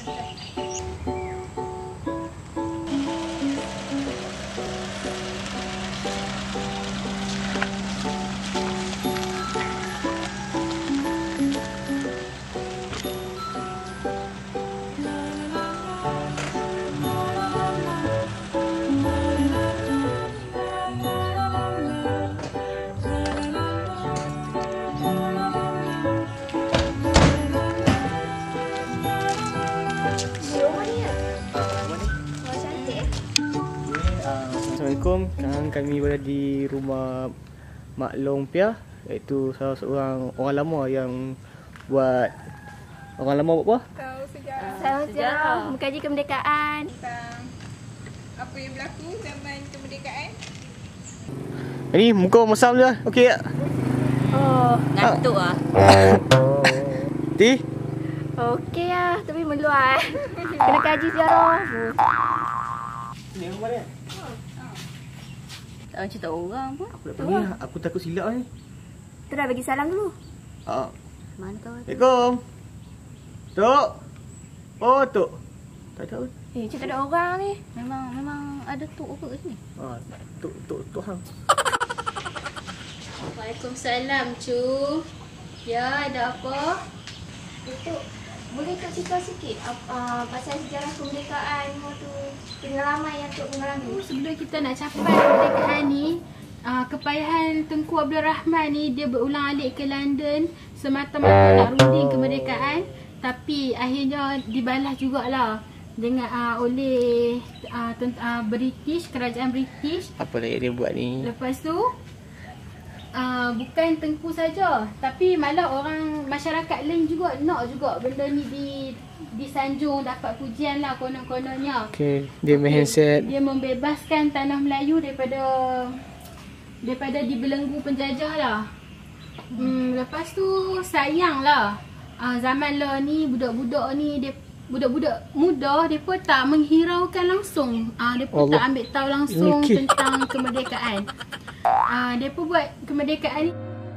Assalamualaikum. Sekarang kami berada di rumah Mak Long Piah, iaitu salah seorang orang lama yang buat apa? Tahu sejarah. Tahu sejarah, mengkaji kemerdekaan. Tentang apa yang berlaku zaman kemerdekaan. Ini muka masam je. Okey tak? Oh, ngantuk ah. Ti? Okey lah, tapi meluat. Kena kaji sejarah. Ni rumah dia. Tak cerita orang pun. Aku nak pergi. Aku takut silap ni. Kita dah bagi salam dulu. Ha. Mana tahu. Assalamualaikum. Tok. Oh, Tok. Tak tahu. Cik tak ada orang ni. Memang ada tok apa kat sini? Ha, Tok hang. Waalaikumsalam, cu. Ya, ada apa? Tok, boleh Tok cerita sikit pasal sejarah kemerdekaan tu, pengalaman yang Tok mengalami? Sebelum kita nak capai kemerdekaan ni, kepayahan Tengku Abdul Rahman ni dia berulang-alik ke London semata-mata nak runding kemerdekaan, tapi akhirnya dibalas jugalah dengan oleh British, kerajaan British. Apa lagi dia buat ni? Lepas tu bukan Tengku saja, tapi malah orang masyarakat lain juga nak juga benda ni disanjung, dapat pujian lah konon-kononnya. Okey, dia handset. Dia membebaskan tanah Melayu daripada dibelenggu penjajah lah. Lepas tu sayang lah, zaman lah ni budak-budak ni budak-budak muda depa tak menghiraukan langsung. Depa tak ambil tahu langsung tentang kemerdekaan. Depa buat kemerdekaan ni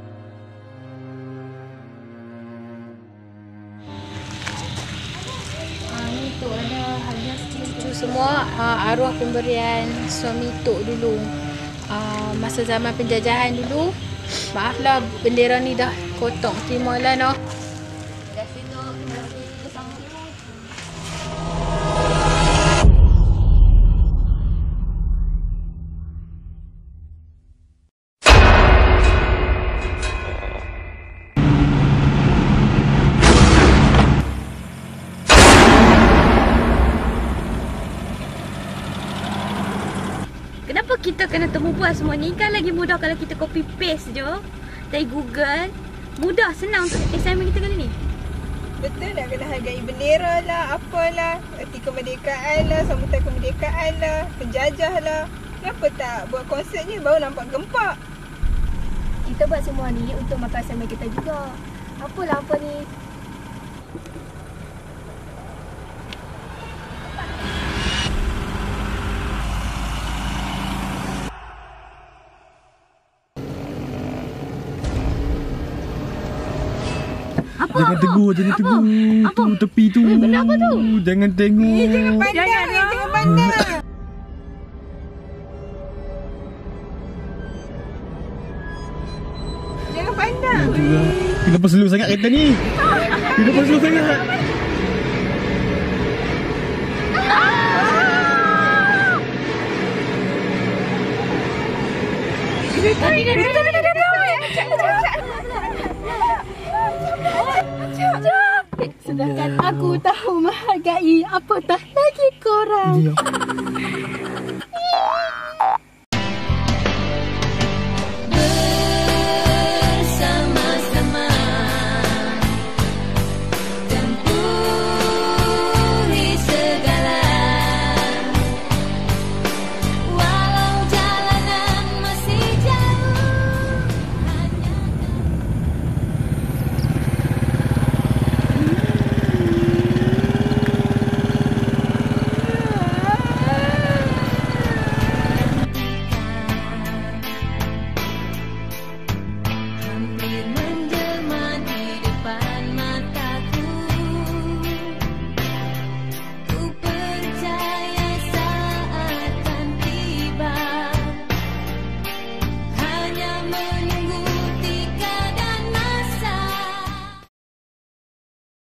ni Tok ada hadiah sikit semua arwah pemberian suami Tok dulu. Masa zaman penjajahan dulu. Maaflah bendera ni dah kotor, terimalah noh. Kenapa kita kena temu buat semua ni? Kan lagi mudah kalau kita copy paste je dari Google. Mudah, senang untuk assignment kita kali ni. Betul nak kena hargai bendera lah, apalah, erti kemerdekaan lah, sambutan kemerdekaan lah, penjajah lah. Kenapa tak buat konsert ni baru nampak gempak? Kita buat semua ni untuk makan assignment kita juga. Apalah apa ni? Jangan tegur, jangan tegur. Tu tepi tu. Benda apa tu? Jangan tengok. Jangan pandang, jangan pandang. Jangan pandang. Kenapa slow sangat kereta ni? Kenapa slow sangat? Sedangkan aku tahu menghargai, apatah lagi korang.